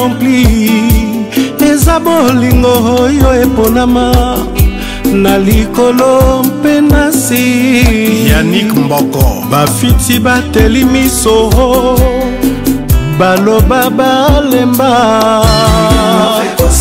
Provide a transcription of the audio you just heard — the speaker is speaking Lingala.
rempli eza bolingo oyo eponama na likolo mpe nasi. Yannick Mboko bafiti bateli miso baloba balemba